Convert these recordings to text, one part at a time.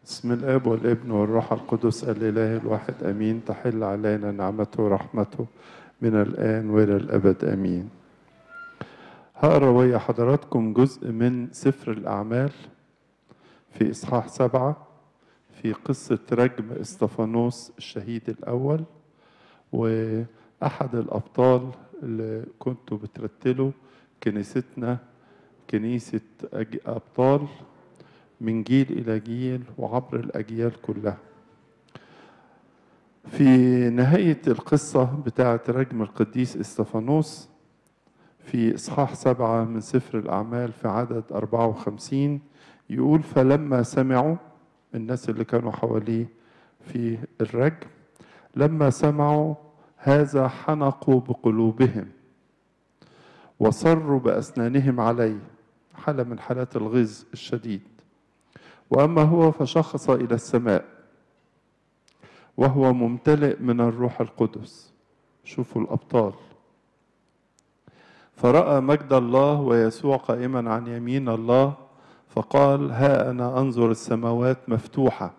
بسم الآب والابن والروح القدس الإله الواحد أمين. تحل علينا نعمته ورحمته من الآن وإلى الأبد أمين. هقرأ ويا حضراتكم جزء من سفر الأعمال في إصحاح 7 في قصة رجم اسطفانوس الشهيد الأول، وأحد الأبطال اللي كنتوا بترتلوا كنيستنا كنيسة أبطال من جيل إلى جيل وعبر الأجيال كلها. في نهاية القصة بتاعة رجم القديس اسطفانوس في إصحاح 7 من سفر الأعمال في عدد 54 يقول: فلما سمعوا الناس اللي كانوا حواليه في الرجم، لما سمعوا هذا حنقوا بقلوبهم وصروا بأسنانهم عليه، حالة من حالات الغيظ الشديد. وأما هو فشخص إلى السماء وهو ممتلئ من الروح القدس. شوفوا الأبطال. فرأى مجد الله ويسوع قائما عن يمين الله، فقال: ها أنا أنظر السماوات مفتوحة.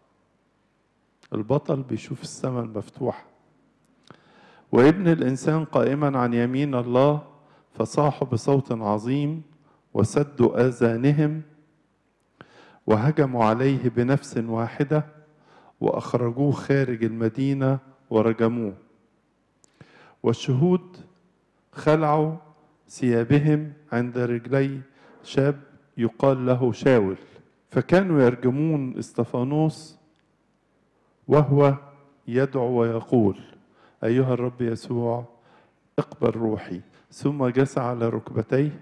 البطل بيشوف السماء المفتوحة، وابن الإنسان قائما عن يمين الله. فصاحوا بصوت عظيم وسدوا آذانهم وهجموا عليه بنفس واحدة وأخرجوه خارج المدينة ورجموه. والشهود خلعوا ثيابهم عند رجلي شاب يقال له شاول، فكانوا يرجمون اسطفانوس وهو يدعو ويقول: أيها الرب يسوع اقبل روحي. ثم جثى على ركبتيه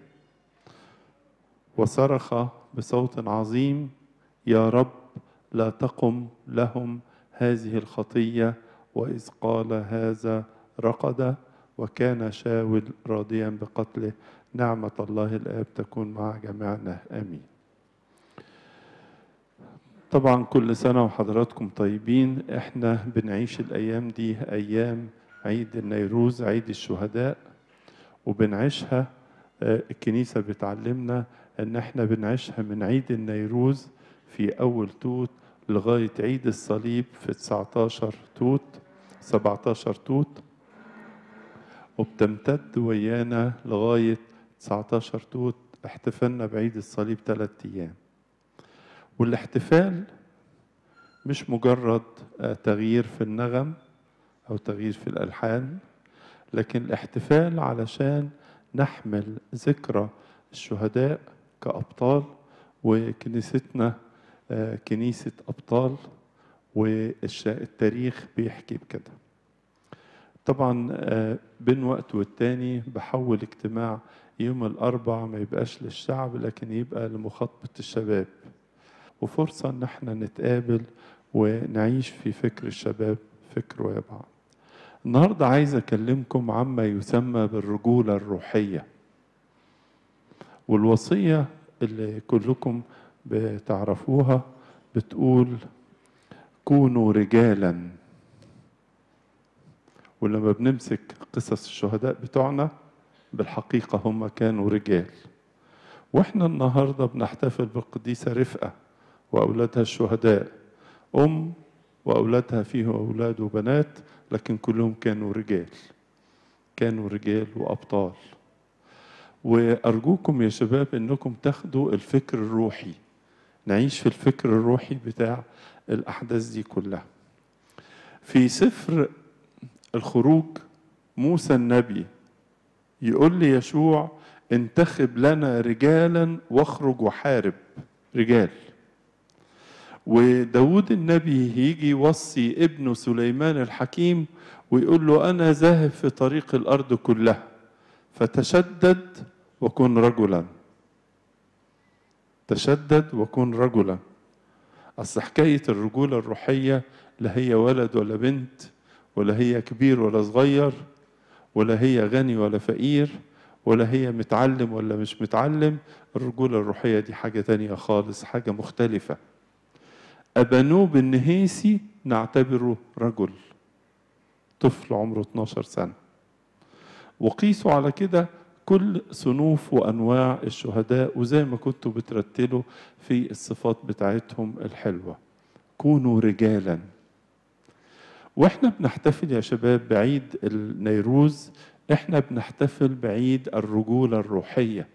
وصرخ بصوت عظيم: يا رب لا تقم لهم هذه الخطية. وإذ قال هذا رقد، وكان شاول راضيا بقتله. نعمة الله الآب تكون مع جميعنا آمين. طبعا كل سنة وحضراتكم طيبين. احنا بنعيش الأيام دي أيام عيد النيروز، عيد الشهداء، وبنعيشها الكنيسة بتعلمنا ان احنا بنعيشها من عيد النيروز في أول توت لغاية عيد الصليب في 19 توت 17 توت، وبتمتد ويانا لغاية 19 توت. احتفلنا بعيد الصليب 3 أيام. والاحتفال مش مجرد تغيير في النغم أو تغيير في الألحان، لكن الاحتفال علشان نحمل ذكرى الشهداء كأبطال، وكنيستنا كنيسة أبطال، والتاريخ بيحكي بكده. طبعا بين وقت والتاني بحول اجتماع يوم الأربع ما يبقاش للشعب، لكن يبقى لمخاطبة الشباب، وفرصة ان احنا نتقابل ونعيش في فكر الشباب، فكر ويا بعض. النهاردة عايز أكلمكم عما يسمى بالرجولة الروحية، والوصية اللي كلكم بتعرفوها بتقول: كونوا رجالا. ولما بنمسك قصص الشهداء بتوعنا بالحقيقة هم كانوا رجال. واحنا النهاردة بنحتفل بالقديسة رفقة وأولادها الشهداء، وأولادها فيه أولاد وبنات، لكن كلهم كانوا رجال، كانوا رجال وأبطال. وأرجوكم يا شباب إنكم تاخدوا الفكر الروحي، نعيش في الفكر الروحي بتاع الأحداث دي كلها. في سفر الخروج موسى النبي يقول لي يشوع: انتخب لنا رجالا واخرج وحارب. رجال. وداود النبي يجي يوصي ابنه سليمان الحكيم ويقول له: أنا ذاهب في طريق الأرض كلها فتشدد وكن رجلا. تشدد وكن رجلا. أصل حكاية الرجولة الروحية لا هي ولد ولا بنت، ولا هي كبير ولا صغير، ولا هي غني ولا فقير، ولا هي متعلم ولا مش متعلم. الرجولة الروحية دي حاجة تانية خالص، حاجة مختلفة. أبانوب النهيسي نعتبره رجل، طفل عمره 12 سنة. وقيسوا على كده كل صنوف وأنواع الشهداء، وزي ما كنتوا بترتلوا في الصفات بتاعتهم الحلوة. كونوا رجالا. واحنا بنحتفل يا شباب بعيد النيروز، احنا بنحتفل بعيد الرجولة الروحية.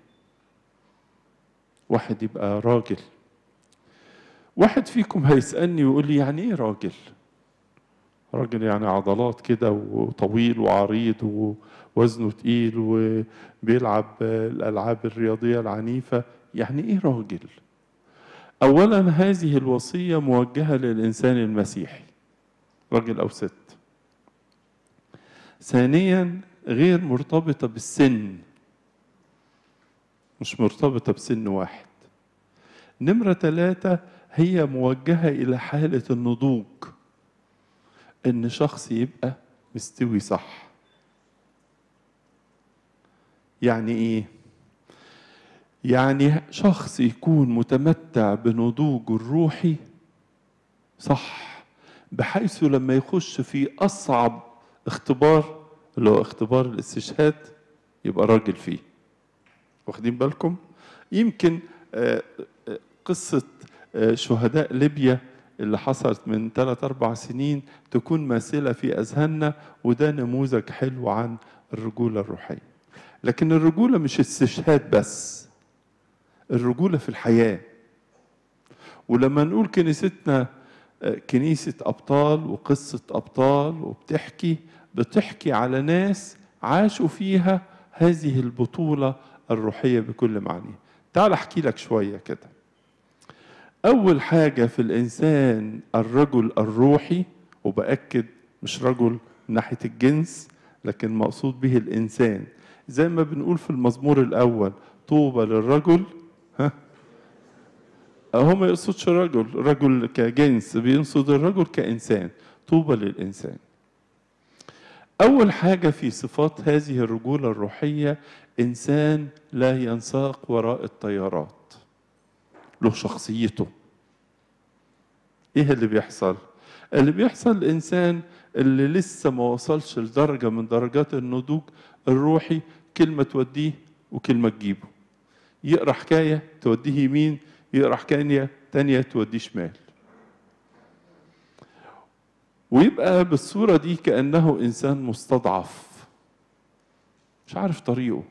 واحد يبقى راجل. واحد فيكم هيسألني ويقول لي يعني ايه راجل؟ راجل يعني عضلات كده وطويل وعريض ووزنه تقيل وبيلعب الألعاب الرياضية العنيفة، يعني ايه راجل؟ أولا هذه الوصية موجهة للإنسان المسيحي، راجل أو ست. ثانيا غير مرتبطة بالسن، مش مرتبطة بسن واحد. نمرة 3 هي موجهة إلى حالة النضوج، إن شخص يبقى مستوي صح. يعني إيه؟ يعني شخص يكون متمتع بنضوج الروحي صح، بحيث لما يخش في أصعب اختبار اللي هو اختبار الاستشهاد يبقى راجل فيه. واخدين بالكم؟ يمكن قصة شهداء ليبيا اللي حصلت من 3-4 سنين تكون ماثلة في أذهاننا، وده نموذج حلو عن الرجولة الروحية. لكن الرجولة مش استشهاد بس، الرجولة في الحياة. ولما نقول كنيستنا كنيسة أبطال وقصة أبطال بتحكي على ناس عاشوا فيها هذه البطولة الروحية بكل معنى. تعال أحكي لك شوية كده. أول حاجة في الإنسان الرجل الروحي، وبأكد مش رجل من ناحية الجنس، لكن مقصود به الإنسان. زي ما بنقول في المزمور الأول طوبى للرجل، هو ما يقصدش رجل كجنس، بيقصد الرجل كإنسان. طوبى للإنسان. أول حاجة في صفات هذه الرجولة الروحية إنسان لا ينساق وراء التيارات، له شخصيته. إيه اللي بيحصل؟ اللي بيحصل الإنسان اللي لسه ما وصلش لدرجة من درجات النضوج الروحي، كلمة توديه وكلمة تجيبه. يقرأ حكاية توديه يمين، يقرأ حكاية تانية توديه شمال. ويبقى بالصورة دي كأنه إنسان مستضعف مش عارف طريقه،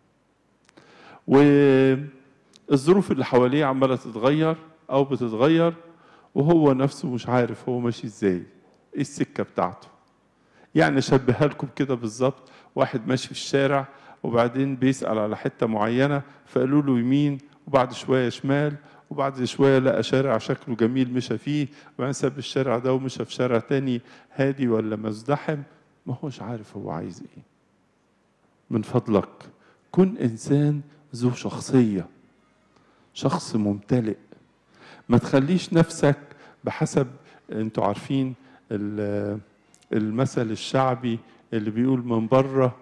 والظروف اللي حواليه عمالة تتغير أو بتتغير، وهو نفسه مش عارف هو ماشي إزاي، إيه السكة بتاعته. يعني أشبهها لكم كده بالظبط، واحد ماشي في الشارع وبعدين بيسأل على حتة معينة، فقالوا له يمين وبعد شوية شمال، وبعد شوية لقى شارع شكله جميل مشى فيه، وبعدين ساب الشارع ده ومشى في شارع تاني هادي ولا مزدحم، ما هوش عارف هو عايز ايه. من فضلك كن إنسان ذو شخصية، شخص ممتلئ. ما تخليش نفسك بحسب، انتوا عارفين المثل الشعبي اللي بيقول من بره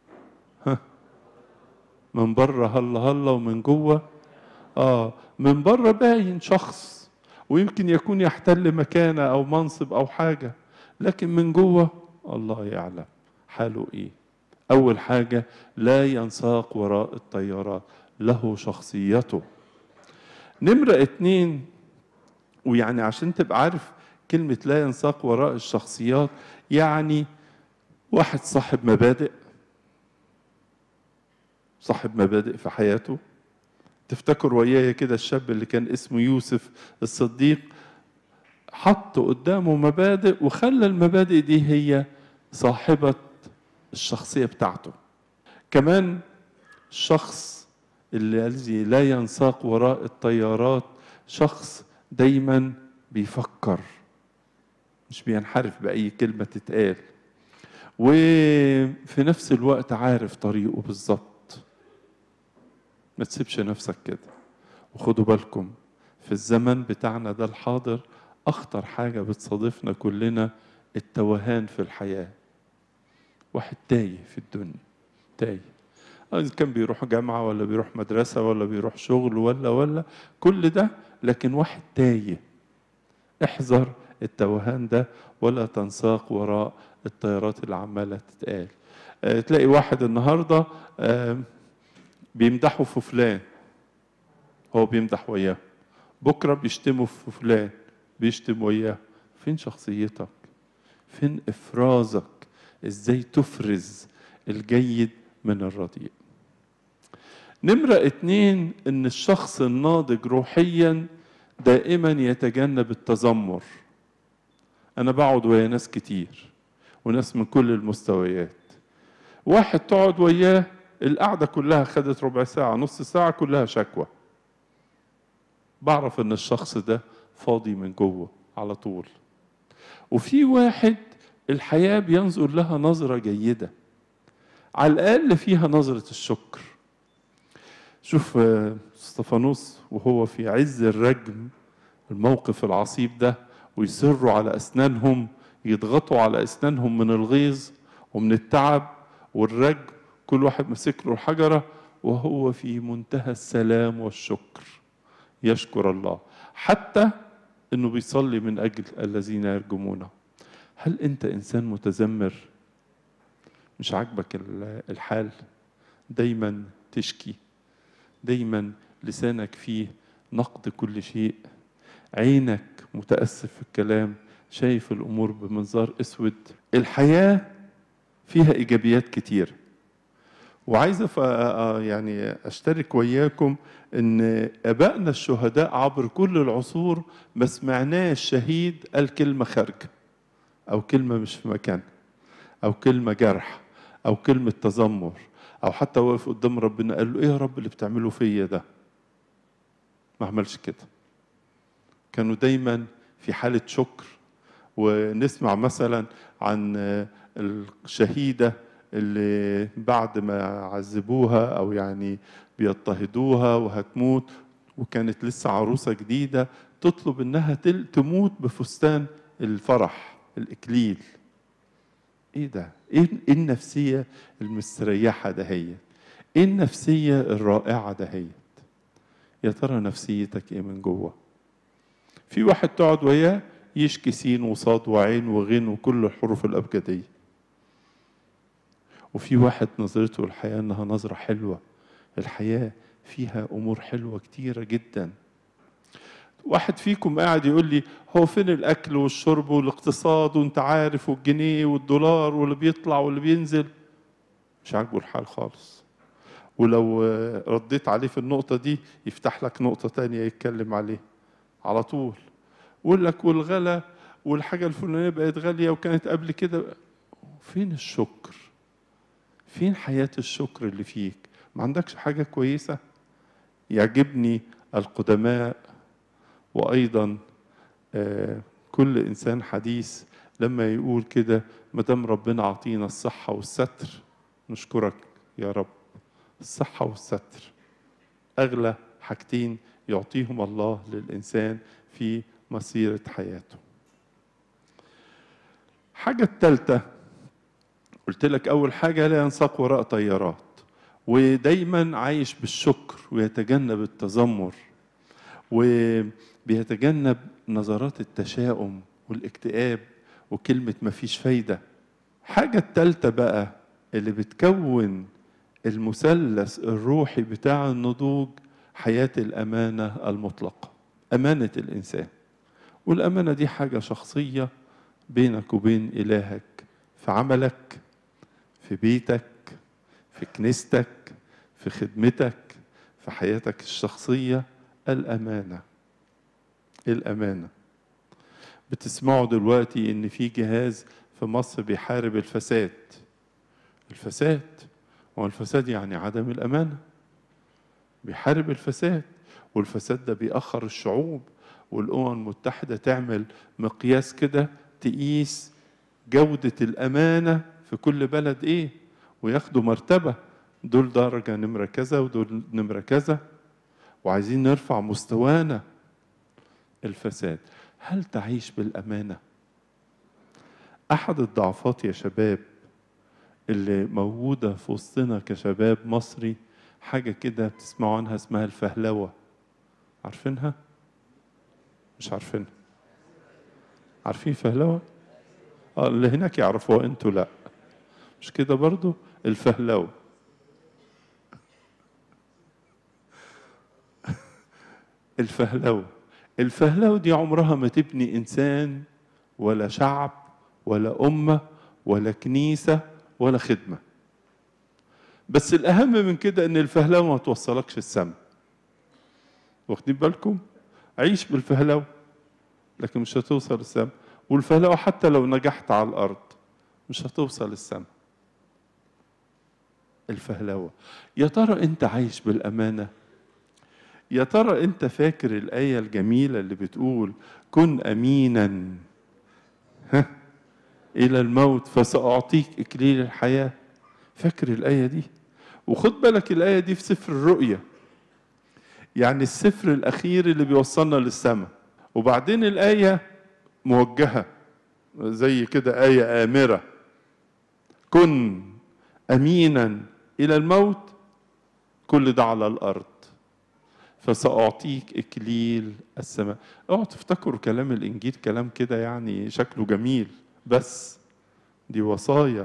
من بره هلا هلا ومن جوه من بره باين شخص، ويمكن يكون يحتل مكانة أو منصب أو حاجة، لكن من جوه الله يعلم حاله إيه. أول حاجة لا ينساق وراء التيارات، له شخصيته. نمرة 2، ويعني عشان تبقى عارف كلمة لا ينساق وراء الشخصيات، يعني واحد صاحب مبادئ، صاحب مبادئ في حياته. تفتكر وياي كده الشاب اللي كان اسمه يوسف الصديق، حط قدامه مبادئ وخلى المبادئ دي هي صاحبة الشخصية بتاعته. كمان الشخص الذي لا ينساق وراء التيارات شخص دايما بيفكر، مش بينحرف بأي كلمة تتقال، وفي نفس الوقت عارف طريقه بالظبط. ما تسيبش نفسك كده. وخدوا بالكم في الزمن بتاعنا ده الحاضر، أخطر حاجة بتصادفنا كلنا التوهان في الحياة. واحد تايه في الدنيا، تايه، إذا كان بيروح جامعة ولا بيروح مدرسة ولا بيروح شغل ولا كل ده، لكن واحد تايه. احذر التوهان ده، ولا تنساق وراء التيارات اللي عمالة تتقال. تلاقي واحد النهاردة بيمدحوا في فلان، هو بيمدح وياه، بكرة بيشتموا في فلان، بيشتم وياه. فين شخصيتك؟ فين إفرازك؟ إزاي تفرز الجيد من الرديء؟ نمرة 2، إن الشخص الناضج روحيا دائما يتجنب التذمر. أنا بقعد ويا ناس كتير وناس من كل المستويات، واحد تقعد وياه القعدة كلها خدت ربع ساعة نص ساعة كلها شكوى، بعرف إن الشخص ده فاضي من جوه على طول. وفي واحد الحياة بينظر لها نظرة جيدة، على الأقل فيها نظرة الشكر. شوف استفانوس وهو في عز الرجم، الموقف العصيب ده، ويصروا على أسنانهم، يضغطوا على أسنانهم من الغيظ ومن التعب والرجم، كل واحد مسك له الحجرة، وهو في منتهى السلام والشكر يشكر الله، حتى انه بيصلي من اجل الذين يرجمونه. هل انت انسان متذمر؟ مش عاجبك الحال؟ دايما تشكي، دايما لسانك فيه نقد كل شيء، عينك متأسف في الكلام، شايف الامور بمنظار اسود. الحياة فيها ايجابيات كتير، وعايز يعني اشترك وياكم ان ابائنا الشهداء عبر كل العصور ما سمعناه الشهيد قال كلمه خارجه، او كلمه مش في مكانها، او كلمه جرح، او كلمه تذمر، او حتى واقف قدام ربنا قال له ايه يا رب اللي بتعمله فيا ده؟ ما عملش كده. كانوا دايما في حاله شكر. ونسمع مثلا عن الشهيدة اللي بعد ما عذبوها أو يعني بيضطهدوها وهتموت، وكانت لسه عروسة جديدة، تطلب إنها تموت بفستان الفرح الإكليل. إيه ده؟ إيه النفسية المستريحة دهيت؟ إيه النفسية الرائعة دهيت؟ يا ترى نفسيتك إيه من جوه؟ في واحد تقعد وياه يشكي سين وصاد وعين وغين وكل الحروف الأبجدية، وفي واحد نظرته الحياة إنها نظرة حلوة، الحياة فيها أمور حلوة كتيرة جدا. واحد فيكم قاعد يقول لي هو فين الأكل والشرب والاقتصاد وانت عارف والجنيه والدولار واللي بيطلع واللي بينزل؟ مش عاجبه الحال خالص. ولو رديت عليه في النقطة دي يفتح لك نقطة تانية يتكلم عليه على طول، ويقول لك والغلا والحاجة الفلانية بقت غالية وكانت قبل كده. فين الشكر؟ فين حياة الشكر اللي فيك؟ ما عندكش حاجة كويسة؟ يعجبني القدماء وأيضا كل إنسان حديث لما يقول كده ما دام ربنا عطينا الصحة والستر نشكرك يا رب. الصحة والستر أغلى حاجتين يعطيهم الله للإنسان في مسيرة حياته. حاجة الثالثة قلت لك أول حاجة لا ينساق وراء طيارات، ودايما عايش بالشكر ويتجنب التذمر وبيتجنب نظرات التشاؤم والاكتئاب وكلمة مفيش فايدة. حاجة التالتة بقى اللي بتكون المثلث الروحي بتاع النضوج، حياة الأمانة المطلقة، أمانة الإنسان. والأمانة دي حاجة شخصية بينك وبين إلهك، في عملك، في بيتك، في كنيستك، في خدمتك، في حياتك الشخصية. الأمانة، الأمانة. بتسمعوا دلوقتي إن في جهاز في مصر بيحارب الفساد. الفساد، والفساد يعني عدم الأمانة. بيحارب الفساد، والفساد ده بيأخر الشعوب، والأمم المتحدة تعمل مقياس كده تقيس جودة الأمانة في كل بلد إيه، وياخدوا مرتبة، دول درجة نمرة كذا ودول نمرة كذا، وعايزين نرفع مستوانا. الفساد، هل تعيش بالأمانة؟ أحد الضعفات يا شباب اللي موجودة في وسطنا كشباب مصري، حاجة كده بتسمعوا عنها اسمها الفهلوة. عارفينها؟ مش عارفينها؟ عارفين فهلوة؟ اللي هناك يعرفوها انتوا لا، مش كده برضو؟ الفهلوة الفهلوة الفهلوة دي عمرها ما تبني إنسان ولا شعب ولا أمة ولا كنيسة ولا خدمة. بس الأهم من كده إن الفهلوة ما توصلكش السماء. واخدين بالكم؟ عيش بالفهلوة لكن مش هتوصل السماء، والفهلوة حتى لو نجحت على الأرض مش هتوصل السماء. الفهلوة. يا ترى أنت عايش بالأمانة؟ يا ترى أنت فاكر الآية الجميلة اللي بتقول كن أمينا إلى الموت فسأعطيك إكليل الحياة؟ فاكر الآية دي؟ وخد بالك الآية دي في سفر الرؤيا، يعني السفر الأخير اللي بيوصلنا للسماء. وبعدين الآية موجهة زي كده آية آمرة، كن أمينا إلى الموت، كل ده على الأرض، فسأعطيك إكليل السماء. اوعوا تفتكروا كلام الإنجيل كلام كده يعني شكله جميل، بس دي وصايا،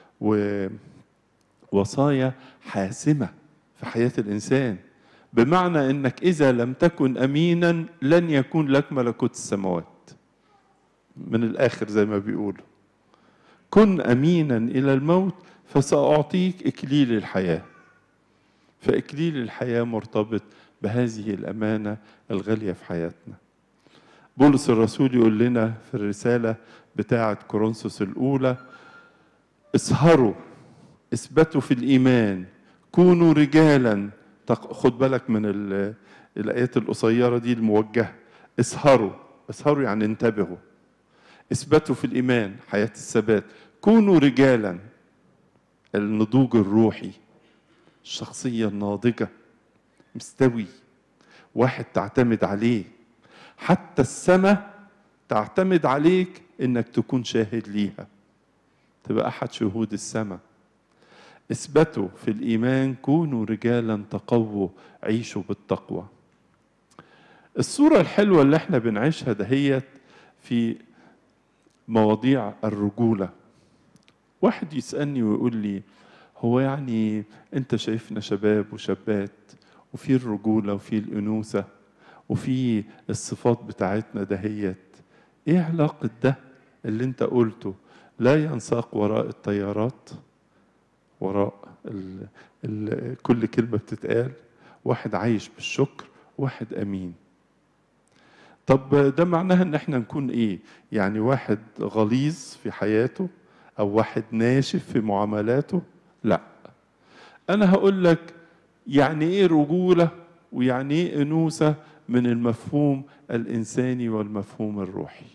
ووصايا حاسمة في حياة الإنسان، بمعنى إنك إذا لم تكن أمينا لن يكون لك ملكوت السماوات. من الآخر زي ما بيقولوا كن أمينا إلى الموت فسأعطيك إكليل الحياة. فإكليل الحياة مرتبط بهذه الأمانة الغالية في حياتنا. بولس الرسول يقول لنا في الرسالة بتاعة كورنثوس الأولى اسهروا، اثبتوا في الإيمان، كونوا رجالا. خد بالك من الآيات القصيرة دي الموجهة. اسهروا، اسهروا يعني انتبهوا، اثبتوا في الإيمان حياة الثبات، كونوا رجالا. النضوج الروحي، الشخصية الناضجة، مستوي، واحد تعتمد عليه، حتى السماء تعتمد عليك انك تكون شاهد ليها، تبقى احد شهود السماء. اثبتوا في الايمان، كونوا رجالا تقووا، عيشوا بالتقوى. الصورة الحلوة اللي احنا بنعيشها دهيت في مواضيع الرجولة. واحد يسألني ويقول لي هو يعني انت شايفنا شباب وشابات وفي الرجولة وفي الأنوثة وفي الصفات بتاعتنا دهيت، ايه علاقة ده اللي انت قلته لا ينساق وراء التيارات، وراء كل كلمة بتتقال؟ واحد عايش بالشكر، واحد أمين. طب ده معناها ان احنا نكون ايه؟ يعني واحد غليظ في حياته او واحد ناشف في معاملاته؟ لا، انا هقول لك يعني ايه رجولة ويعني ايه انوثة من المفهوم الانساني والمفهوم الروحي.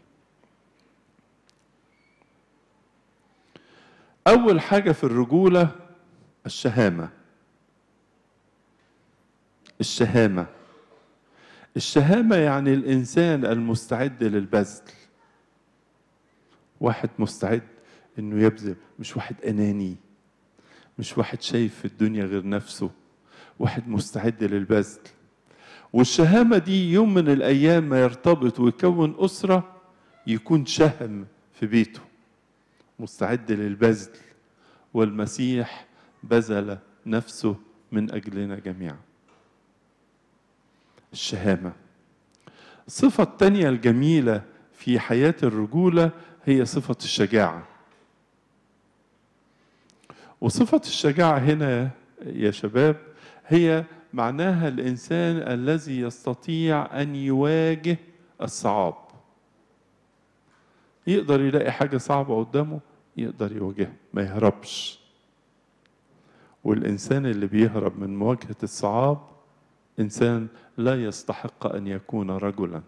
اول حاجة في الرجولة الشهامة. الشهامة، الشهامة يعني الانسان المستعد للبذل، واحد مستعد انه يبذل، مش واحد اناني، مش واحد شايف في الدنيا غير نفسه، واحد مستعد للبذل. والشهامة دي يوم من الأيام ما يرتبط ويكون أسرة يكون شهم في بيته، مستعد للبذل، والمسيح بذل نفسه من أجلنا جميعا. الشهامة. الصفة الثانية الجميلة في حياة الرجولة هي صفة الشجاعة. وصفة الشجاعة هنا يا شباب هي معناها الإنسان الذي يستطيع أن يواجه الصعاب. يقدر يلاقي حاجة صعبة قدامه يقدر يواجهها، ما يهربش. والإنسان اللي بيهرب من مواجهة الصعاب إنسان لا يستحق أن يكون رجلا.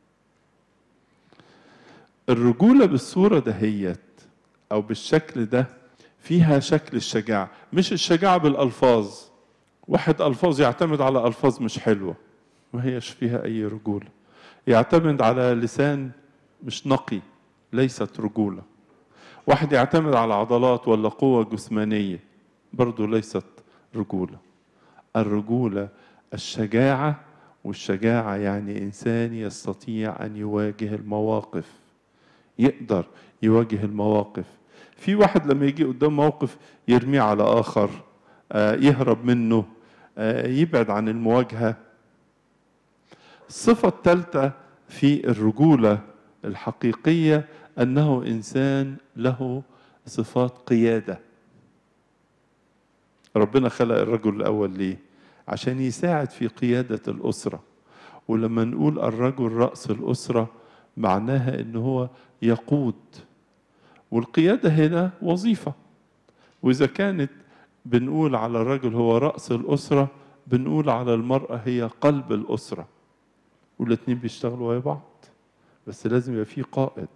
الرجولة بالصورة دهيت أو بالشكل ده فيها شكل الشجاعة، مش الشجاعة بالألفاظ. واحد ألفاظ يعتمد على ألفاظ مش حلوة ما هيش فيها أي رجولة، يعتمد على لسان مش نقي، ليست رجولة. واحد يعتمد على عضلات ولا قوة جسمانية، برضو ليست رجولة. الرجولة الشجاعة، والشجاعة يعني إنسان يستطيع أن يواجه المواقف، يقدر يواجه المواقف. في واحد لما يجي قدام موقف يرميه على آخر، يهرب منه، يبعد عن المواجهة. الصفة الثالثة في الرجولة الحقيقية أنه إنسان له صفات قيادة. ربنا خلق الرجل الأول ليه؟ عشان يساعد في قيادة الأسرة. ولما نقول الرجل رأس الأسرة معناها إن هو يقود، والقيادة هنا وظيفة. وإذا كانت بنقول على الرجل هو رأس الأسرة، بنقول على المرأة هي قلب الأسرة، والاتنين بيشتغلوا ويا بعض، بس لازم يبقى فيه قائد.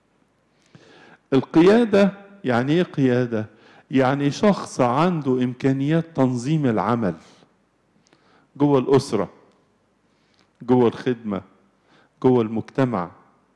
القيادة يعني ايه قيادة؟ يعني شخص عنده إمكانيات تنظيم العمل جوه الأسرة، جوه الخدمة، جوه المجتمع.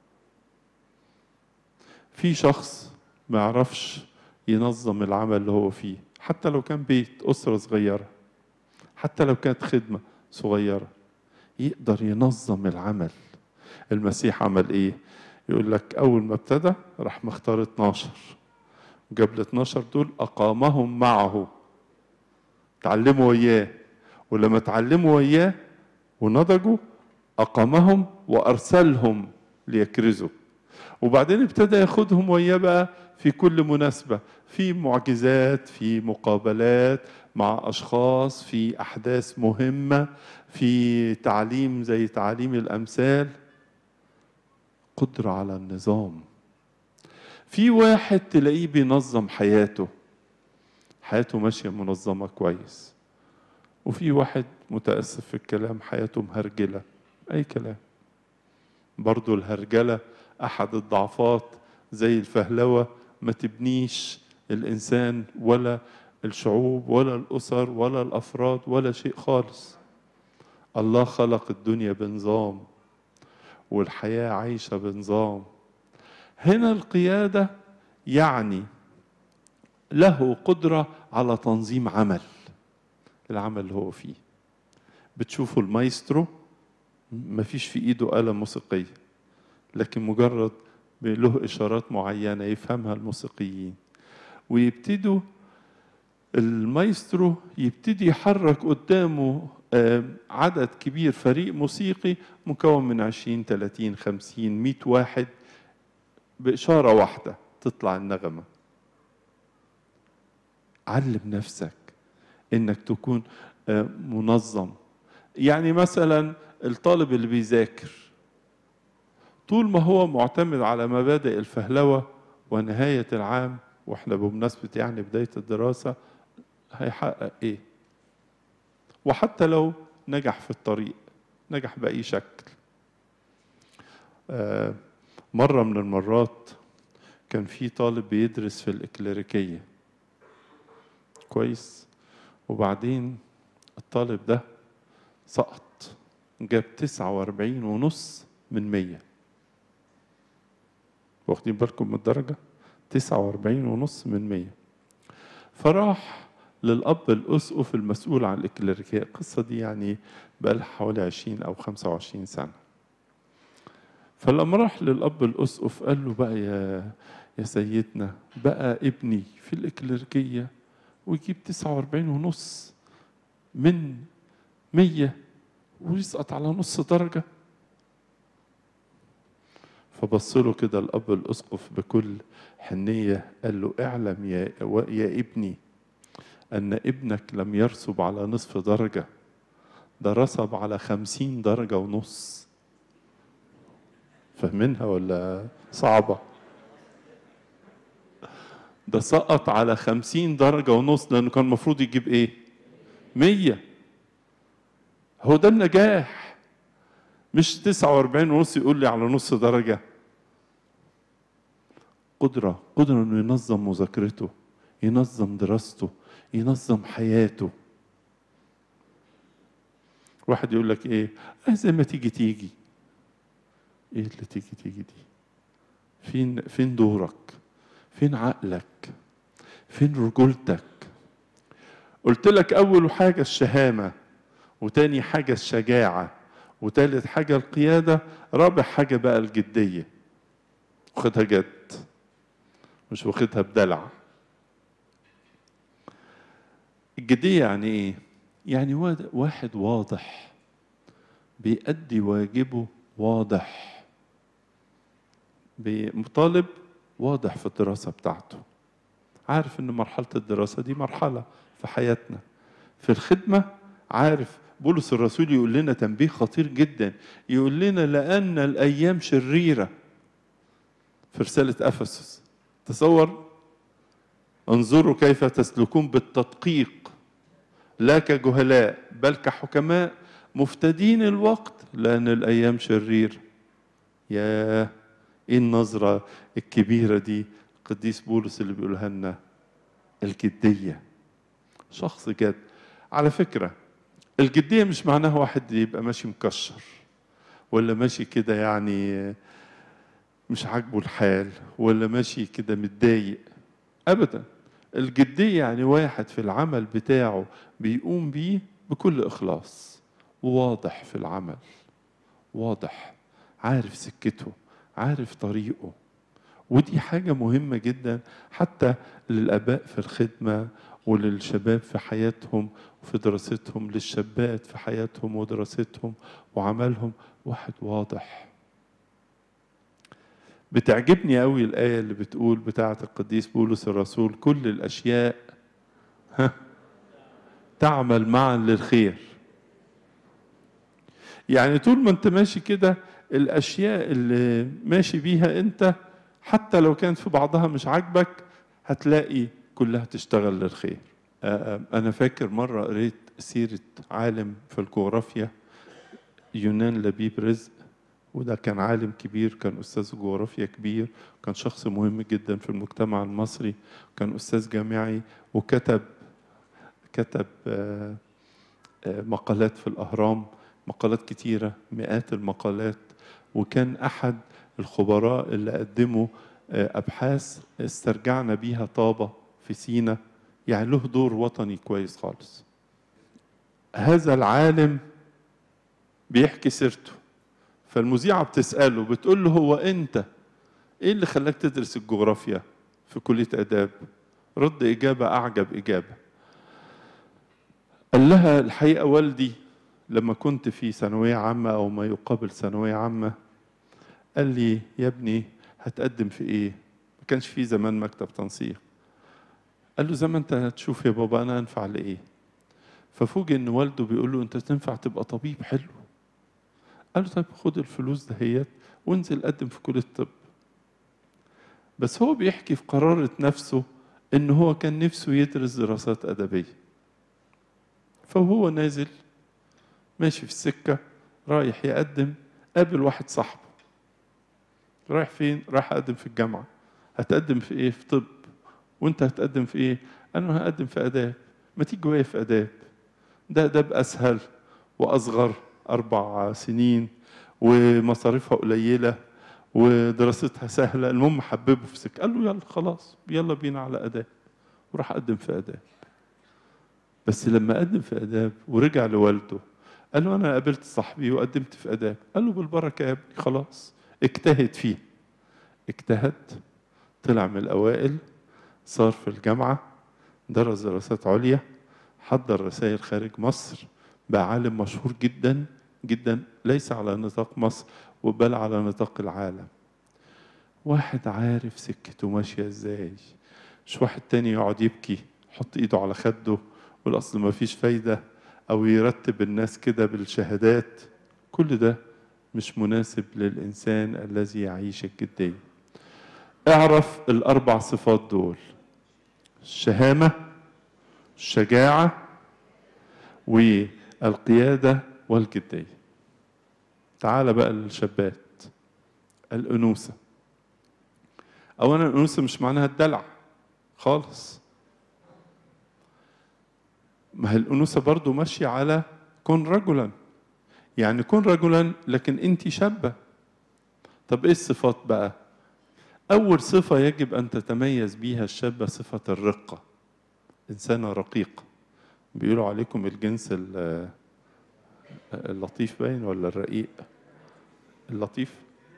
في شخص ما يعرفش ينظم العمل اللي هو فيه، حتى لو كان بيت أسرة صغيرة، حتى لو كانت خدمة صغيرة، يقدر ينظم العمل. المسيح عمل ايه؟ يقول لك اول ما ابتدى راح مختار 12، جاب ال 12 دول اقامهم معه، تعلموا وياه، ولما تعلموا وياه ونضجوا اقامهم وارسلهم ليكرزوا. وبعدين ابتدى ياخدهم وياه بقى في كل مناسبة، في معجزات، في مقابلات مع أشخاص، في أحداث مهمة، في تعليم زي تعليم الأمثال. قدرة على النظام. في واحد تلاقيه بينظم حياته، حياته ماشية منظمة كويس، وفي واحد متأسف في الكلام حياته مهرجلة أي كلام. برضو الهرجلة أحد الضعفات، زي الفهلوة ما تبنيش الإنسان ولا الشعوب ولا الأسر ولا الأفراد ولا شيء خالص. الله خلق الدنيا بنظام، والحياة عايشة بنظام. هنا القيادة يعني له قدرة على تنظيم عمل، العمل اللي هو فيه. بتشوفوا المايسترو مفيش في ايده آلة موسيقية، لكن مجرد له إشارات معينة يفهمها الموسيقيين، ويبتدوا المايسترو يبتدي يحرك قدامه عدد كبير، فريق موسيقي مكون من 20 30 50 100 واحد، بإشارة واحدة تطلع النغمة. علم نفسك إنك تكون منظم. يعني مثلا الطالب اللي بيذاكر طول ما هو معتمد على مبادئ الفهلوة ونهاية العام، واحنا بمناسبة يعني بداية الدراسة، هيحقق ايه؟ وحتى لو نجح في الطريق، نجح بأي شكل. مرة من المرات كان في طالب بيدرس في الإكليريكية كويس، وبعدين الطالب ده سقط، جاب 49.5%. واخدين بالكم من الدرجة؟ 49.5%. فراح للأب الأسقف المسؤول عن الإكليريكية. القصة دي يعني بقالها حوالي 20 أو 25 سنة. فلما راح للأب الأسقف قال له بقى يا سيدنا، بقى ابني في الإكليريكية ويجيب 49.5% ويسقط على نص درجة. فبص له كده الأب الأسقف بكل حنية، قال له اعلم يا ابني أن ابنك لم يرسب على نصف درجة، ده رسب على 50.5 درجة. فاهمينها ولا صعبة؟ ده سقط على 50.5 درجة، لأنه كان المفروض يجيب إيه؟ 100. هو ده النجاح، مش 49.5 يقول لي على نص درجة. قدرة إنه ينظم مذاكرته، ينظم دراسته، ينظم حياته. واحد يقول لك ايه؟ زي ما تيجي تيجي. ايه اللي تيجي دي؟ فين دورك؟ فين عقلك؟ فين رجولتك؟ قلت لك اول حاجة الشهامة، وتاني حاجة الشجاعة، وتالت حاجة القيادة، رابع حاجة بقى الجدية. واخدها جد، مش واخدها بدلع. الجدية يعني ايه؟ يعني واحد واضح، بيأدي واجبه واضح، بمطالب واضح في الدراسة بتاعته، عارف إن مرحلة الدراسة دي مرحلة في حياتنا. في الخدمة عارف بولس الرسول يقول لنا تنبيه خطير جدا، يقول لنا لأن الأيام شريرة في رسالة أفسس. تصور، انظروا كيف تسلكون بالتدقيق لا كجهلاء بل كحكماء مفتدين الوقت لأن الأيام شرير. يا إيه النظرة الكبيرة دي القديس بولس اللي بيقولها لنا، الجدية، شخص جد. على فكرة الجدية مش معناها واحد يبقى ماشي مكشر ولا ماشي كده يعني مش عاجبه الحال ولا ماشي كده متضايق، أبدا. الجدية يعني واحد في العمل بتاعه بيقوم بيه بكل إخلاص، واضح في العمل، واضح، عارف سكته، عارف طريقه. ودي حاجة مهمة جدا حتى للآباء في الخدمة وللشباب في حياتهم وفي دراستهم، للشابات في حياتهم ودراستهم وعملهم، واحد واضح. بتعجبني قوي الآية اللي بتقول بتاعة القديس بولس الرسول كل الأشياء تعمل معا للخير. يعني طول ما انت ماشي كده الأشياء اللي ماشي بيها انت حتى لو كانت في بعضها مش عاجبك هتلاقي كلها تشتغل للخير. أنا فاكر مرة قريت سيرة عالم في الجغرافيا، يونان لبيب رزق، وده كان عالم كبير، كان أستاذ جغرافيا كبير، كان شخص مهم جدا في المجتمع المصري، كان أستاذ جامعي وكتب مقالات في الأهرام، مقالات كتيرة، مئات المقالات، وكان أحد الخبراء اللي قدموا أبحاث استرجعنا بيها طابة في سينا، يعني له دور وطني كويس خالص. هذا العالم بيحكي سيرته، فالمذيعة بتسأله بتقول له هو أنت إيه اللي خلاك تدرس الجغرافيا في كلية آداب؟ رد إجابة أعجب إجابة، قال لها الحقيقة والدي لما كنت في ثانوية عامة أو ما يقابل ثانوية عامة قال لي يا ابني هتقدم في إيه؟ ما كانش في زمان مكتب تنسيق. قال له زي ما أنت هتشوف يا بابا أنا أنفع لإيه؟ ففوجئ إن والده بيقول له أنت تنفع تبقى طبيب حلو. قال له طيب خد الفلوس دهيت وانزل قدم في كلية الطب. بس هو بيحكي في قرارة نفسه إن هو كان نفسه يدرس دراسات أدبية. فهو نازل ماشي في السكة رايح يقدم، قابل واحد صاحبه. رايح فين؟ رايح أقدم في الجامعة. هتقدم في إيه؟ في طب. وأنت هتقدم في إيه؟ أنا هقدم في آداب. ما تيجي ويا في آداب، ده آداب أسهل وأصغر، 4 سنين ومصاريفها قليلة ودراستها سهلة، المهم حببه في سكة. قال له يلا خلاص يلا بينا على آداب، وراح أقدم في آداب. بس لما قدم في آداب ورجع لوالده قال له أنا قابلت صاحبي وقدمت في آداب. قال له بالبركة يا ابني خلاص، اجتهد فيه. اجتهد، طلع من الأوائل، صار في الجامعة، درس دراسات عليا، حضر رسائل خارج مصر، بقى عالم مشهور جدا جدا، ليس على نطاق مصر بل على نطاق العالم. واحد عارف سكته ماشية ازاي، مش واحد تاني يقعد يبكي يحط ايده على خده والأصل ما فيش فايدة أو يرتب الناس كده بالشهادات. كل ده مش مناسب للإنسان الذي يعيش الجدية. اعرف ال4 صفات دول: الشهامة، الشجاعة، والقيادة، والجدية. تعال بقى للشابات. الأنوثة. أولا الأنوثة مش معناها الدلع خالص، ما هي الأنوثة برضو ماشية على كن رجلا، يعني كن رجلا لكن أنت شابة. طب إيه الصفات بقى؟ أول صفة يجب أن تتميز بيها الشابة صفة الرقة، إنسانة رقيقة. بيقولوا عليكم الجنس اللطيف باين ولا الرقيق؟ اللطيف،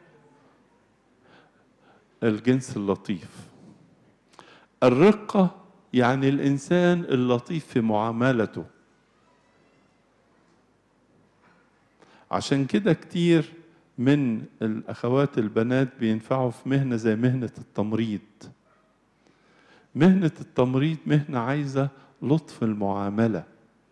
الجنس اللطيف. الرقة يعني الإنسان اللطيف في معاملته. عشان كده كتير من الأخوات البنات بينفعوا في مهنة زي مهنة التمريض. مهنة التمريض مهنة عايزة لطف المعاملة.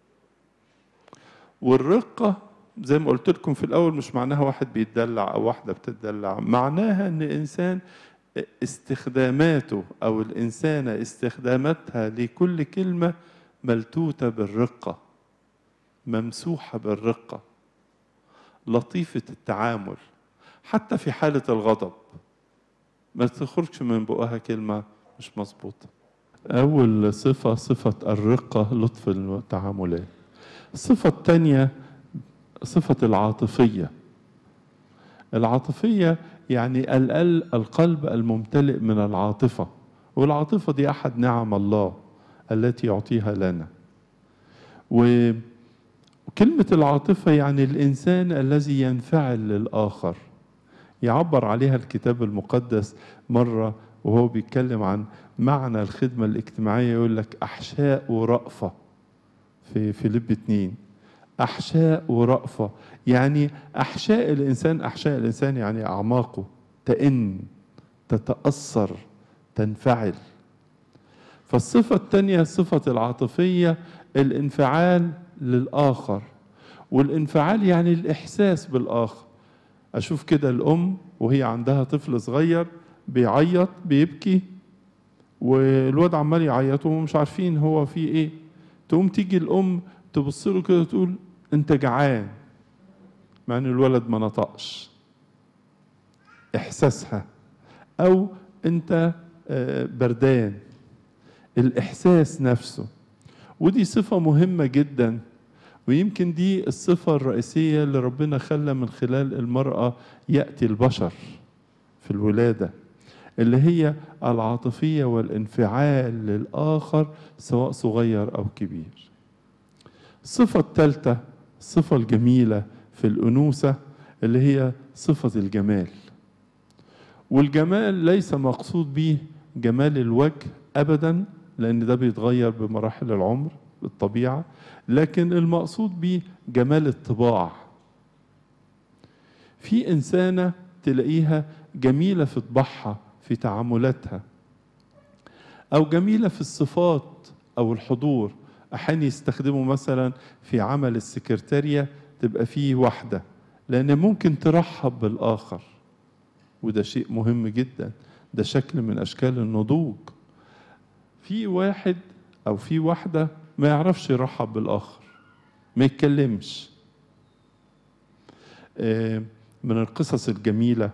والرقة زي ما قلت لكم في الأول مش معناها واحد بيتدلع أو واحدة بتتدلع، معناها إن إنسان استخداماته أو الإنسانة استخداماتها لكل كلمة ملتوتة بالرقة، ممسوحة بالرقة، لطيفة التعامل. حتى في حالة الغضب ما تخرجش من بقها كلمة مش مظبوطة. أول صفة صفة الرقة، لطف التعاملات. الصفة الثانية صفة العاطفية. العاطفية يعني القلب الممتلئ من العاطفة، والعاطفة دي أحد نعم الله التي يعطيها لنا. وكلمة العاطفة يعني الإنسان الذي ينفعل للآخر. يعبر عليها الكتاب المقدس مرة وهو بيتكلم عن معنى الخدمة الاجتماعية، يقول لك أحشاء ورأفة في فيليب 2. أحشاء ورأفة يعني أحشاء الإنسان يعني أعماقه تئن، تتأثر، تنفعل. فالصفة الثانية صفة العاطفية، الانفعال للآخر. والانفعال يعني الإحساس بالآخر. أشوف كده الأم وهي عندها طفل صغير بيعيط بيبكي، والواد عمال يعيط ومش عارفين هو فيه إيه، تقوم تيجي الأم تبص له كده تقول أنت جعان، مع إن الولد ما نطقش. إحساسها. أو أنت بردان، الإحساس نفسه. ودي صفة مهمة جدا، ويمكن دي الصفة الرئيسية اللي ربنا خلى من خلال المرأة يأتي البشر في الولادة، اللي هي العاطفية والانفعال للآخر سواء صغير أو كبير. الصفة الثالثة الصفة الجميلة في الأنوثة اللي هي صفة الجمال. والجمال ليس مقصود به جمال الوجه أبدا، لأن ده بيتغير بمراحل العمر بالطبيعة، لكن المقصود به جمال الطباع. في إنسانة تلاقيها جميلة في طباعها في تعاملاتها، أو جميلة في الصفات أو الحضور. أحيانا يستخدموا مثلا في عمل السكرتارية تبقى فيه واحدة، لأن ممكن ترحب بالآخر، وده شيء مهم جدا، ده شكل من أشكال النضوج. في واحد أو في واحدة ما يعرفش يرحب بالآخر، ما يتكلمش. من القصص الجميلة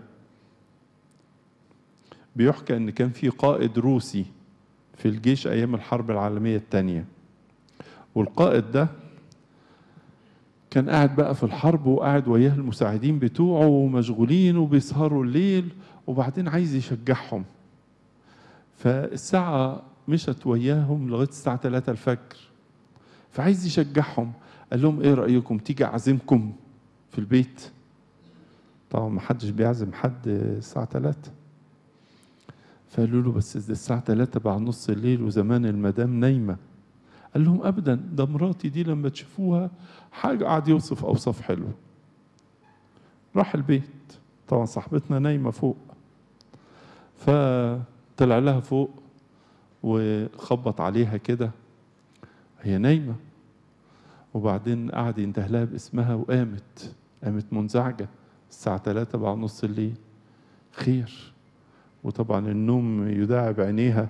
بيحكى أن كان في قائد روسي في الجيش أيام الحرب العالمية الثانية، والقائد ده كان قاعد بقى في الحرب وقاعد وياه المساعدين بتوعه ومشغولين وبيسهروا الليل، وبعدين عايز يشجعهم. فالساعة مشت وياهم لغاية الساعة 3 الفجر، فعايز يشجعهم. قال لهم ايه رأيكم تيجي أعزمكم في البيت؟ طبعا ما حدش بيعزم حد الساعة 3. فقالوا له بس الساعة 3 بعد نص الليل وزمان المدام نايمة. قال لهم أبدا، ده مراتي دي لما تشوفوها حاجة. قعد يوصف أوصاف حلوة. راح البيت، طبعا صاحبتنا نايمة فوق، فطلع لها فوق وخبط عليها كده، هي نايمة. وبعدين قعد ينده لها باسمها وقامت منزعجة الساعة 3 بعد نص الليل. خير. وطبعا النوم يداعب عينيها.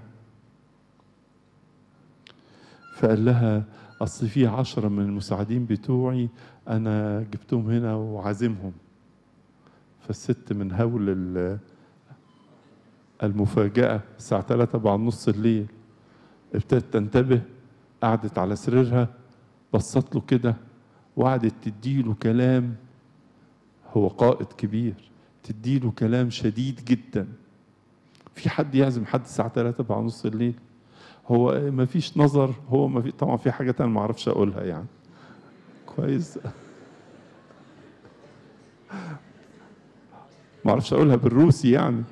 فقال لها أصل في 10 من المساعدين بتوعي أنا جبتهم هنا وعازمهم. فالست من هول المفاجأة الساعة 3 بعد نص الليل ابتدت تنتبه، قعدت على سريرها، بصت له كده وقعدت تديله كلام. هو قائد كبير، تديله كلام شديد جدا. في حد يعزم حد الساعة 3 بعد نص الليل؟ هو ما فيش نظر، هو ما في، طبعا في حاجات انا ما اعرفش اقولها يعني. كويس. ما اعرفش اقولها بالروسي يعني.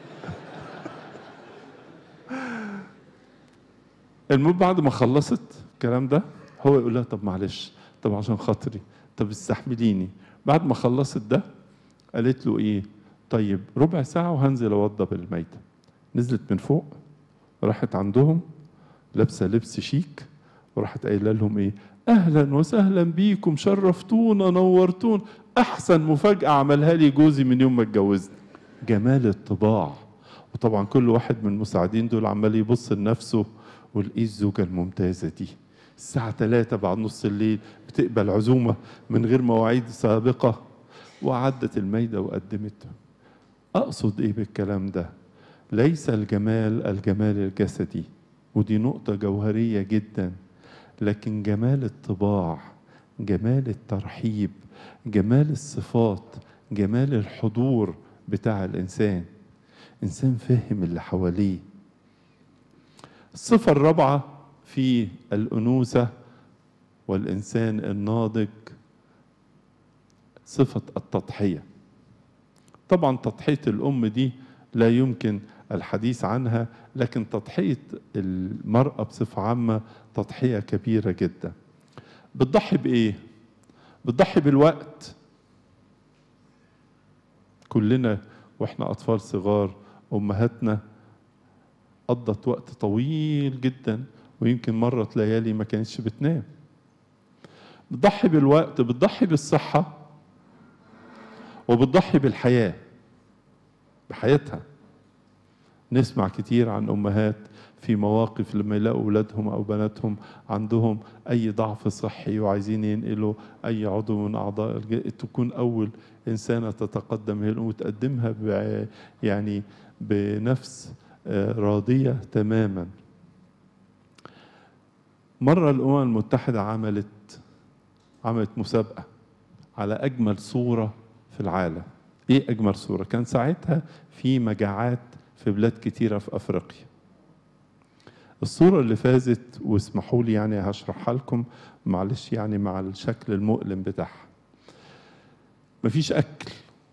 المهم بعد ما خلصت الكلام ده هو يقول لها طب معلش، طب عشان خاطري، طب استحمليني. بعد ما خلصت ده قالت له ايه؟ طيب ربع ساعة وهنزل اوضب الميتة. نزلت من فوق، راحت عندهم لابسة لبس شيك، وراحت قايلة لهم ايه؟ اهلا وسهلا بيكم، شرفتونا نورتون، احسن مفاجأة عملها لي جوزي من يوم ما اتجوزنا. جمال الطباع. وطبعا كل واحد من المساعدين دول عمال يبص لنفسه والايه الزوجة الممتازة دي الساعة 3 بعد نص الليل بتقبل عزومة من غير مواعيد سابقة، وعدت الميدة وقدمته. أقصد إيه بالكلام ده؟ ليس الجمال الجمال الجسدي، ودي نقطة جوهرية جدا، لكن جمال الطباع، جمال الترحيب، جمال الصفات، جمال الحضور بتاع الإنسان. إنسان فهم اللي حواليه. الصفة الرابعة في الأنوثة والإنسان الناضج صفة التضحية. طبعا تضحية الأم دي لا يمكن الحديث عنها، لكن تضحية المرأة بصفة عامة تضحية كبيرة جدا. بتضحي بإيه؟ بتضحي بالوقت. كلنا وإحنا أطفال صغار أمهاتنا قضت وقت طويل جدا، ويمكن مرة ليالي ما كانتش بتنام. بتضحي بالوقت، بتضحي بالصحة، وبتضحي بالحياة، بحياتها. نسمع كتير عن أمهات في مواقف لما يلاقوا أولادهم أو بناتهم عندهم أي ضعف صحي وعايزين ينقلوا أي عضو من أعضاء تكون أول إنسانة تتقدم هي الأم وتقدمها يعني بنفس راضية تماما. مرة الأمم المتحدة عملت مسابقة على أجمل صورة في العالم. إيه أجمل صورة؟ كان ساعتها في مجاعات في بلاد كتيرة في أفريقيا. الصورة اللي فازت، واسمحوا لي يعني هشرحها لكم معلش يعني مع الشكل المؤلم بتاعها. مفيش أكل.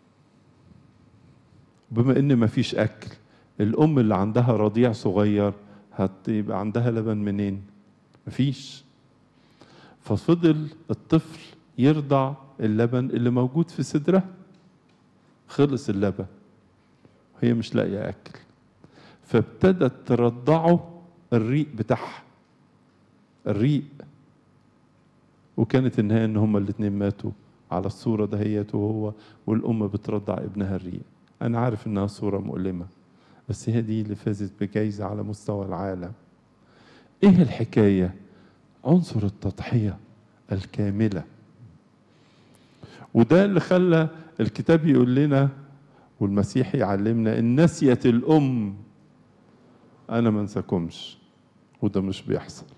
بما إن مفيش أكل، الأم اللي عندها رضيع صغير هتبقى عندها لبن منين؟ مفيش. ففضل الطفل يرضع اللبن اللي موجود في صدرها. خلص اللبن، هي مش لاقيه اكل، فابتدت ترضعه الريق بتاعها، الريق. وكانت النهايه ان هما الاثنين ماتوا على الصوره دهيت، وهو والام بترضع ابنها الريق. انا عارف انها صوره مؤلمه، بس هي دي اللي فازت بجائزه على مستوى العالم. ايه الحكايه؟ عنصر التضحيه الكامله. وده اللي خلى الكتاب يقول لنا والمسيح يعلمنا إن نسيت الأم أنا ما انساكمش، وده مش بيحصل.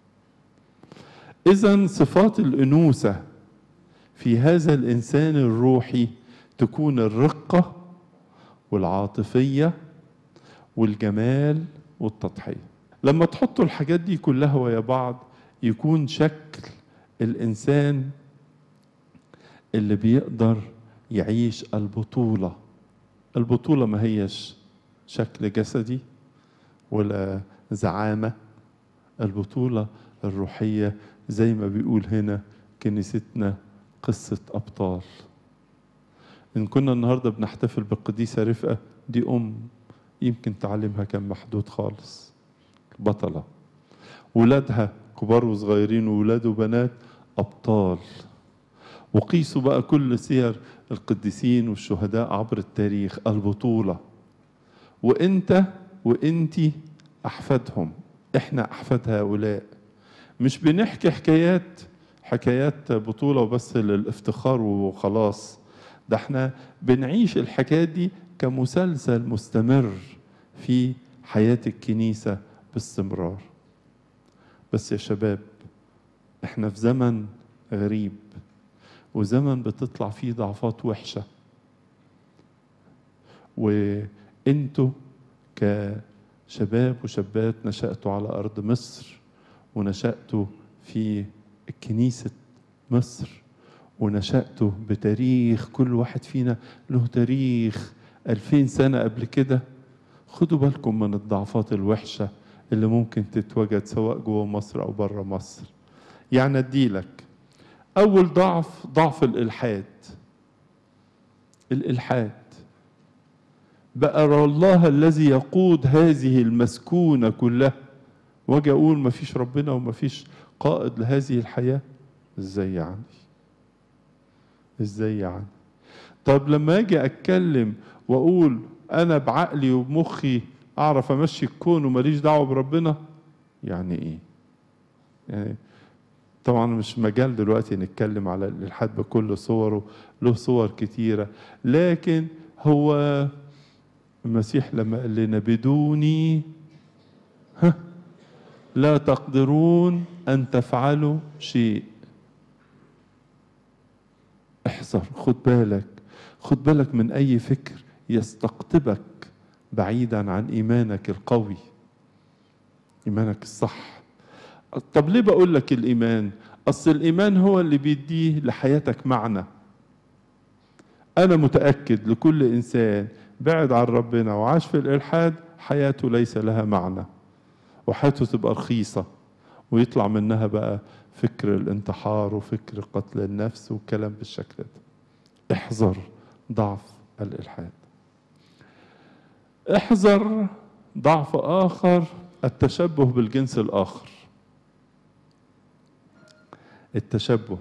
إذن صفات الأنوثة في هذا الإنسان الروحي تكون الرقة والعاطفية والجمال والتضحية. لما تحطوا الحاجات دي كلها ويا بعض يكون شكل الإنسان اللي بيقدر يعيش البطولة. البطولة ما هيش شكل جسدي ولا زعامة. البطولة الروحية زي ما بيقول هنا كنيستنا قصة أبطال. إن كنا النهاردة بنحتفل بالقديسة رفقة، دي يمكن تعليمها كان محدود خالص، بطلة. ولادها كبار وصغيرين وولاد وبنات أبطال. وقيسوا بقى كل سير القديسين والشهداء عبر التاريخ البطولة. وانت وانتي أحفادهم، احنا أحفاد هؤلاء. مش بنحكي حكايات بطولة وبس للافتخار وخلاص، ده احنا بنعيش الحكايات دي كمسلسل مستمر في حياة الكنيسة باستمرار. بس يا شباب، احنا في زمن غريب، وزمن بتطلع فيه ضعفات وحشة، وانتوا كشباب وشابات نشأتوا على أرض مصر، ونشأتوا في كنيسة مصر، ونشأتوا بتاريخ، كل واحد فينا له تاريخ 2000 سنة قبل كده. خدوا بالكم من الضعفات الوحشة اللي ممكن تتوجد سواء جوه مصر أو بره مصر. يعني أديلك أول ضعف الإلحاد. الإلحاد. بقى الله الذي يقود هذه المسكونة كلها، واجي أقول ما فيش ربنا وما فيش قائد لهذه الحياة؟ إزاي يعني؟ إزاي يعني؟ طب لما أجي أتكلم وأقول أنا بعقلي وبمخي أعرف أمشي الكون وماليش دعوة بربنا، يعني إيه؟ يعني طبعا مش مجال دلوقتي نتكلم على الإلحاد بكل صوره، له صور كتيرة، لكن هو المسيح لما قال لنا بدوني لا تقدرون أن تفعلوا شيء. احذر، خد بالك، خد بالك من أي فكر يستقطبك بعيدا عن إيمانك القوي، إيمانك الصح. طب ليه بقول لك الإيمان؟ أصل الإيمان هو اللي بيديه لحياتك معنى. أنا متأكد لكل إنسان بعد عن ربنا وعاش في الإلحاد حياته ليس لها معنى، وحياته تبقى رخيصة، ويطلع منها بقى فكر الانتحار وفكر قتل النفس والكلام بالشكل ده. احذر ضعف الإلحاد. احذر ضعف آخر، التشبه بالجنس الآخر. التشبه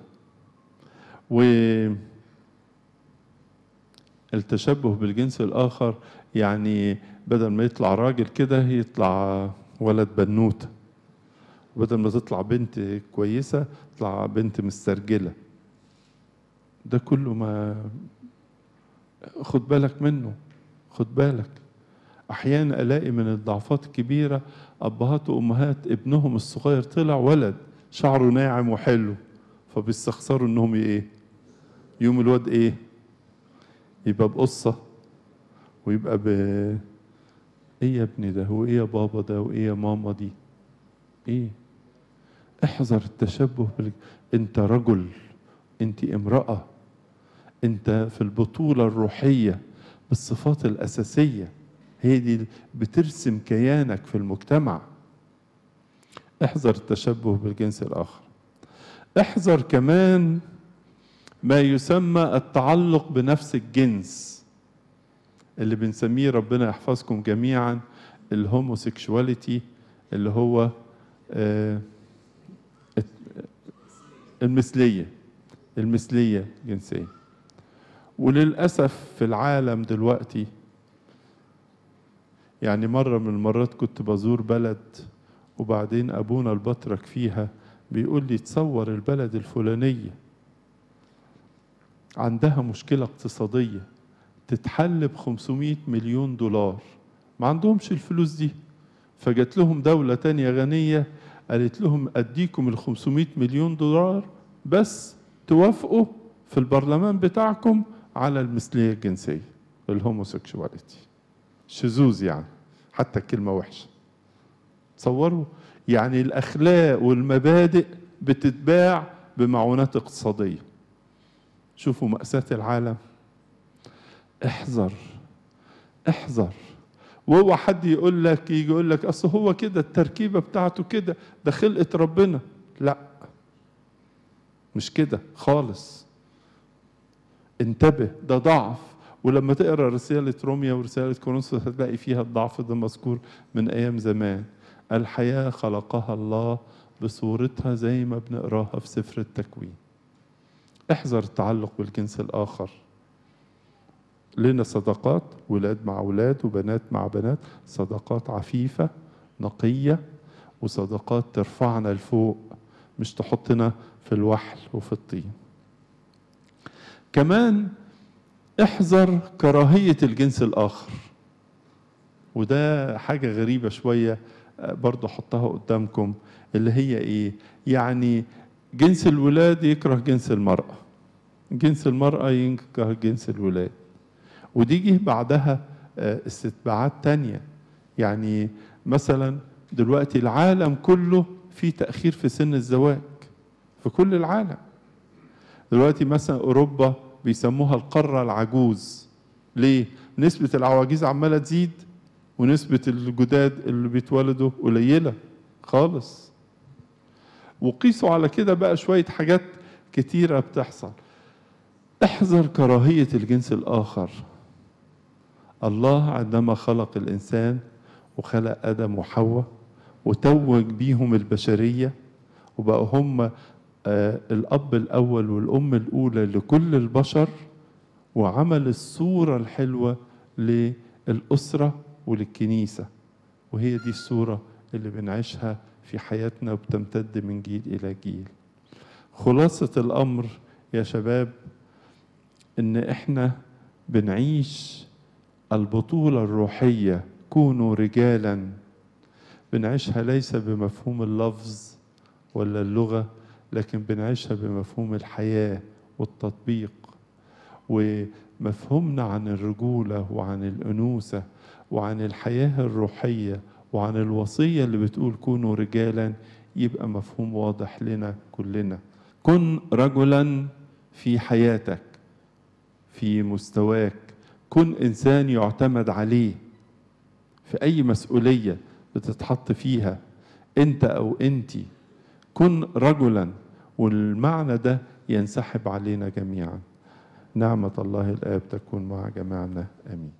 والتشبه بالجنس الآخر، يعني بدل ما يطلع راجل كده يطلع ولد بنوتة، بدل ما تطلع بنت كويسة تطلع بنت مسترجلة. ده كله ما خد بالك منه، خد بالك. أحيانا ألاقي من الضعفات الكبيرة أبهات وأمهات ابنهم الصغير طلع ولد شعره ناعم وحلو، فبيستخسروا إنهم إيه؟ يوم الواد إيه؟ يبقى بقصة، ويبقى إيه يا ابني ده، وإيه يا بابا ده، وإيه يا ماما دي، إيه؟ احذر التشبه أنت رجل، أنت امرأة، أنت في البطولة الروحية بالصفات الأساسية، هي دي بترسم كيانك في المجتمع. احذر التشبه بالجنس الآخر. احذر كمان ما يسمى التعلق بنفس الجنس، اللي بنسميه ربنا يحفظكم جميعا الهوموسيكشواليتي، اللي هو المثلية الجنسية. وللأسف في العالم دلوقتي، يعني مرة من المرات كنت بزور بلد، وبعدين أبونا البطرك فيها بيقول لي تصور البلد الفلانية عندها مشكلة اقتصادية تتحل ب500 مليون دولار، ما عندهمش الفلوس دي، فجت لهم دولة تانية غنية قالت لهم أديكم ال500 مليون دولار بس توافقوا في البرلمان بتاعكم على المثلية الجنسية، الهوموسيكشواليتي، شذوذ يعني، حتى الكلمة وحشة. تصوروا يعني الأخلاق والمبادئ بتتباع بمعونات اقتصادية. شوفوا مأساة العالم. احذر، احذر. وهو حد يقول لك، يجي يقول لك اصل هو كده التركيبة بتاعته كده، ده خلقة ربنا. لا، مش كده خالص. انتبه، ده ضعف. ولما تقرا رسالة روميا ورسالة كورنثوس هتلاقي فيها الضعف ده مذكور من ايام زمان. الحياة خلقها الله بصورتها زي ما بنقراها في سفر التكوين. احذر التعلق بالجنس الآخر. لنا صداقات ولاد مع أولاد وبنات مع بنات، صداقات عفيفة نقية، وصداقات ترفعنا لفوق مش تحطنا في الوحل وفي الطين. كمان احذر كراهية الجنس الآخر، وده حاجة غريبة شوية برضو حطها قدامكم، اللي هي ايه؟ يعني جنس الولاد يكره جنس المرأة، جنس المرأة يكره جنس الولاد، ودي جه بعدها استتباعات تانية. يعني مثلا دلوقتي العالم كله في تأخير في سن الزواج في كل العالم. دلوقتي مثلا أوروبا بيسموها القارة العجوز. ليه؟ نسبة العواجيز عمالة تزيد، ونسبة الجداد اللي بيتولدوا قليلة خالص. وقيسوا على كده بقى شوية حاجات كتيرة بتحصل. احذر كراهية الجنس الآخر. الله عندما خلق الإنسان وخلق آدم وحواء وتوج بيهم البشرية وبقوا هم الأب الأول والأم الأولى لكل البشر، وعمل الصورة الحلوة للأسرة وللكنيسة، وهي دي الصورة اللي بنعيشها في حياتنا وبتمتد من جيل إلى جيل. خلاصة الأمر يا شباب إن إحنا بنعيش البطولة الروحية كونوا رجالا، بنعيشها ليس بمفهوم اللفظ ولا اللغة، لكن بنعيشها بمفهوم الحياة والتطبيق. ومفهومنا عن الرجولة وعن الأنوثة وعن الحياة الروحية وعن الوصية اللي بتقول كونوا رجالا يبقى مفهوم واضح لنا كلنا. كن رجلا في حياتك، في مستواك، كن إنسان يعتمد عليه في أي مسؤولية بتتحط فيها أنت أو أنتي. كن رجلا، والمعنى ده ينسحب علينا جميعا. نعمة الله الآب تكون مع جميعنا، آمين.